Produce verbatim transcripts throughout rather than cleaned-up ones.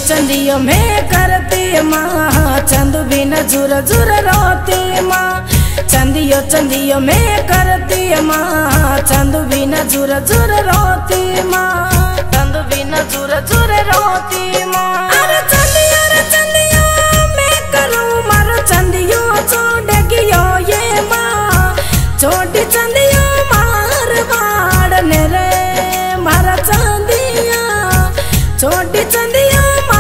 चंदियो में करती माँ चंदू बिना झुर झुर रोती माँ। चंदियो चंदियो में करती माँ चंदू बिना झुर झुर रोती माँ। चंदू बिना झुर झुर रोती माँ। अरे चंदियो रे चंदियो मैं करूँ मारो चंदियो छोड़गियो ये माँ। छोटी चंदियो मार वाड़ने रे मारा चंदिया। छोटी चंदिया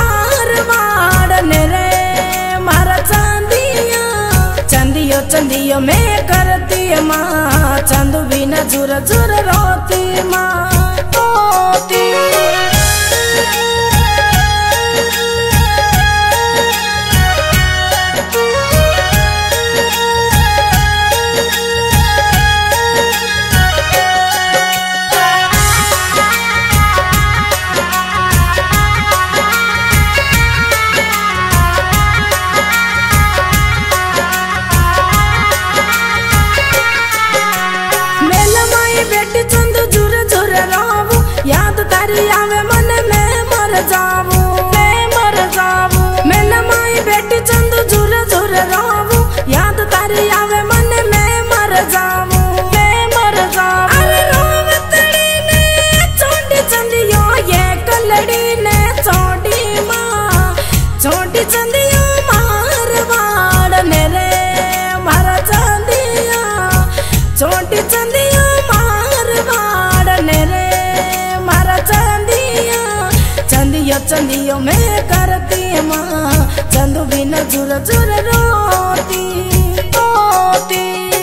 चंदियो में करती माँ चंदू बिना झुर झुर रोती माँ रोती। याद तारी आवे मन में मर जावू मैं मर जावू। मेला माई बेटी चंदू झुर झुर रोवू। याद तारी आवे मन में मर जावू मैं मर जावू। अरे रोवतड़ी ने छोटी चंदियो ये कलड़ी ने छोटी माँ। छोटी चंदियो मार वाड़ने रे मारा चंदिया। छोटी चंदियो मार वाड़ने रे चंदियो चंदियो में करती माँ चंदू बिना झुर झुर रोती रोती।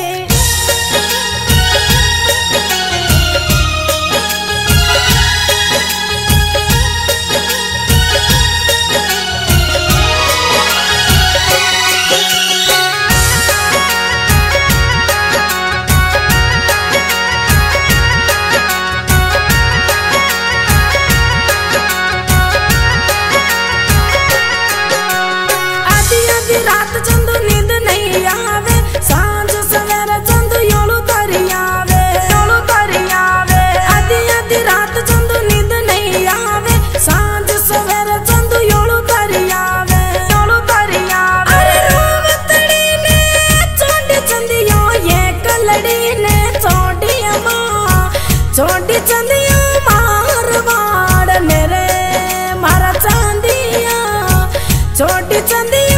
रात चंदू नींद नहीं आवे सांझ सवेरे चंदू योलू तरी आवे योलू तरी आवे। आधी आधी रात चंदू नींद नहीं आवे सांझ सवेरे चंदू योलू तरी आवे योलू तरी आवे। अरे रोवतड़ी ने छोटी चंदियो ये कलड़ी ने छोटी माँ। छोटी चंदियो मार वाड़ने रे मारा चंदिया। छोटी चंदियो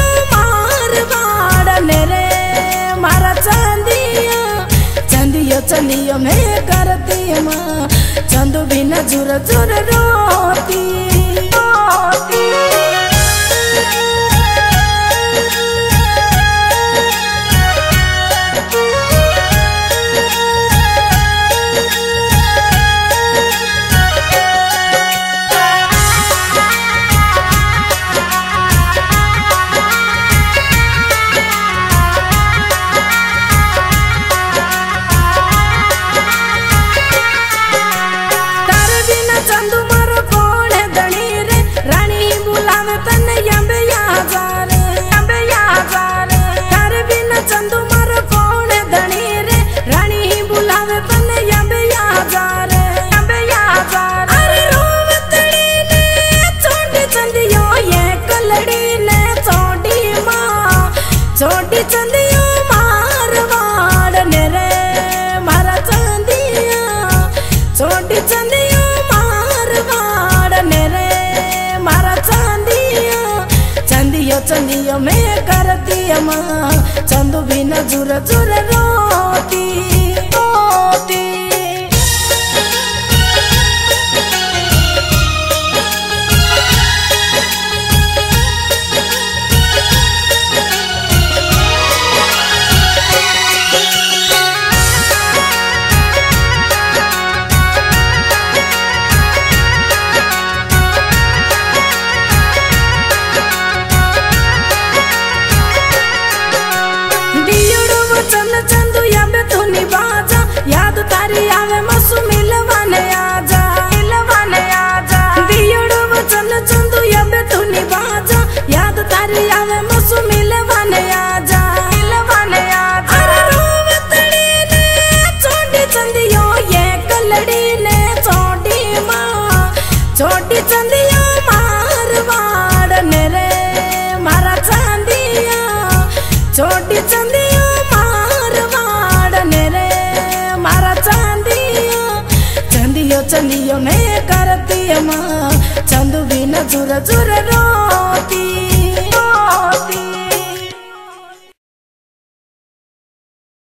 चंदियो में करती माँ चंदू बिना झुर झुर रोती रोती। चंदू मारो कौन है धनी रे रानी बुलावे तने यंबे याजार यंबे याजार। तारे बिना चंदू मारो कौन है धनी रे रानी बुलावे तने यंबे याजार यंबे याजार। अरे रोवतड़ी ने छोटी चंदियो ये कलड़ी ने छोटी माँ। छोटी चंदियो मार वाड़ने रे मारा चंदिया। छोटी चंदियो चंदियो में करती माँ चंदू बिना झुर झुर रोती रोती। चंदू यंबे धुनी बाजा याद तारी आवे मसु मिलवाने आजा मिलवाने आजा। दियोड़ो वचन चंदू यंबे धुनी बाजा याद तारी आवे मसु मिलवाने आजा मिलवाने आजा। अरे रोवतड़ी ने छोटी चंदियो ये कलड़ी ने छोटी माँ। छोटी चंदियो मार वाड़ चलियो नहीं करती माँ चंदू बिना झुर झुर रो